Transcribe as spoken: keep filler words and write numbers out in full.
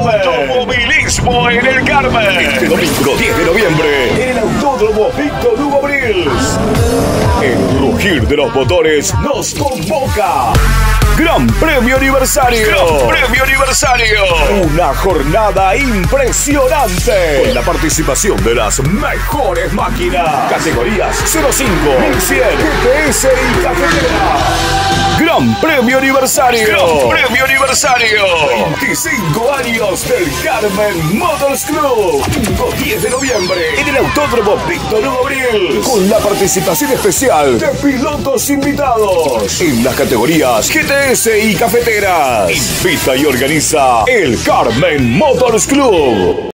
Carmen. Automovilismo en el Carmen. Este domingo diez de noviembre en el Autódromo Víctor Hugo Brils. El rugir de los motores nos convoca. Gran Premio Aniversario. Gran Premio Aniversario. Una jornada impresionante. Con la participación de las mejores máquinas. Categorías cero cinco, mil cien, G T S y cafetera. Gran Premio Aniversario. Gran Premio Aniversario. veinticinco años del Carmen Motors Club. cinco diez de noviembre en el Autódromo Víctor Hugo Brils. Con la participación especial de pilotos invitados en las categorías G T S y cafeteras. Invita y organiza el Carmen Motors Club.